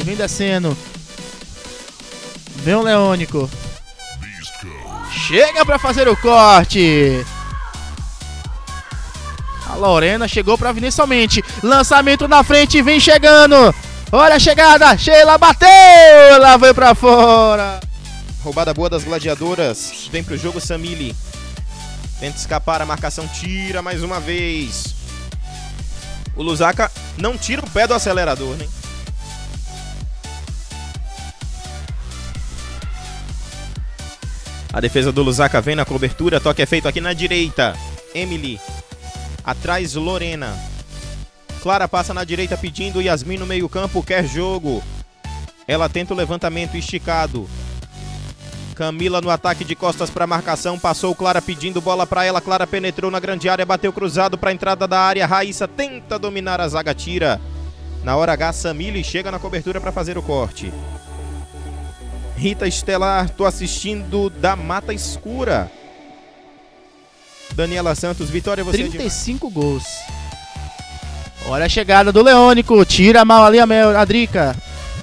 vem descendo. Vem o Leônico. Chega pra fazer o corte. A Lorena chegou pra vir somente. Lançamento na frente, vem chegando. Olha a chegada, Sheila bateu. Ela foi pra fora. Roubada boa das gladiadoras. Vem pro jogo Samili. Tenta escapar, a marcação tira mais uma vez. O Lusaka não tira o pé do acelerador, né? A defesa do Lusaka vem na cobertura. Toque é feito aqui na direita. Emily. Atrás Lorena. Clara passa na direita pedindo. Yasmin no meio campo quer jogo. Ela tenta o levantamento esticado. Camila no ataque de costas para marcação. Passou Clara pedindo bola para ela. Clara penetrou na grande área. Bateu cruzado para a entrada da área. Raíssa tenta dominar a zaga. Tira. Na hora H, Samili chega na cobertura para fazer o corte. Rita Estelar, tô assistindo da Mata Escura. Daniela Santos, Vitória, você 35 gols. Olha a chegada do Leônico. Tira mal ali a Drica.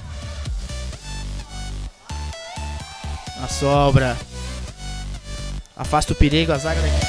A sobra. Afasta o perigo, a zaga daqui.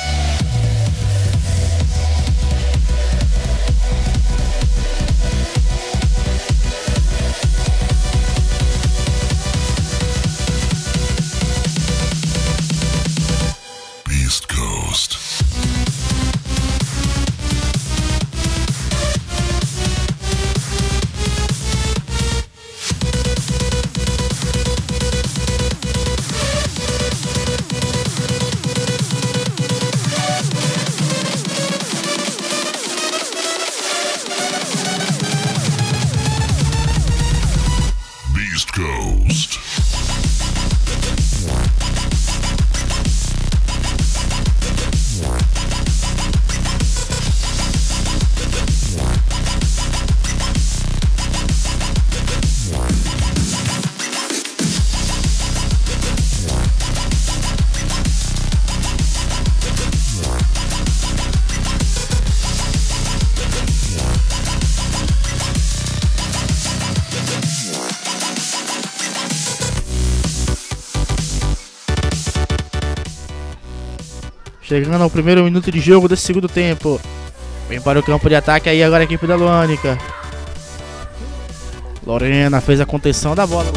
Chegando ao primeiro minuto de jogo desse segundo tempo. Vem para o campo de ataque aí agora a equipe da Luânica. Lorena fez a contenção da bola.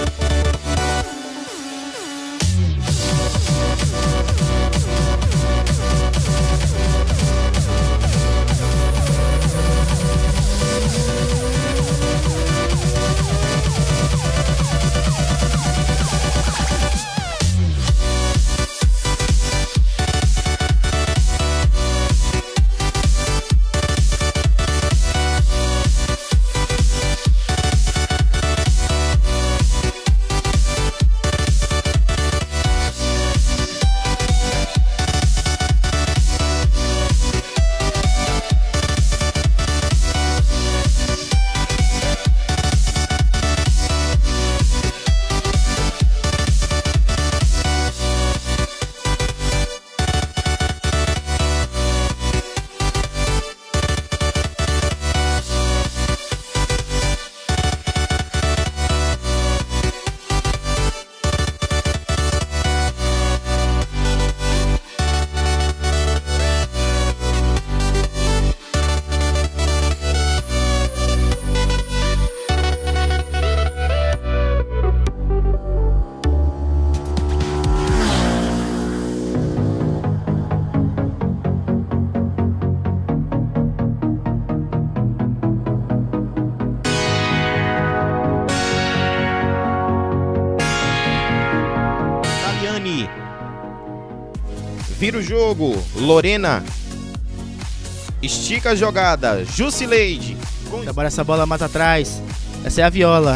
Vira o jogo, Lorena. Estica a jogada, Jusileide. Trabalha essa bola mais atrás. Essa é a Viola.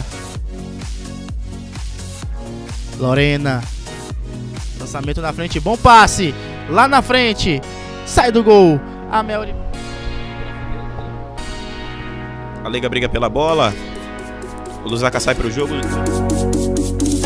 Lorena. Lançamento na frente, bom passe. Lá na frente. Sai do gol. A Melody. A Liga briga pela bola. O Lusaka sai para o jogo.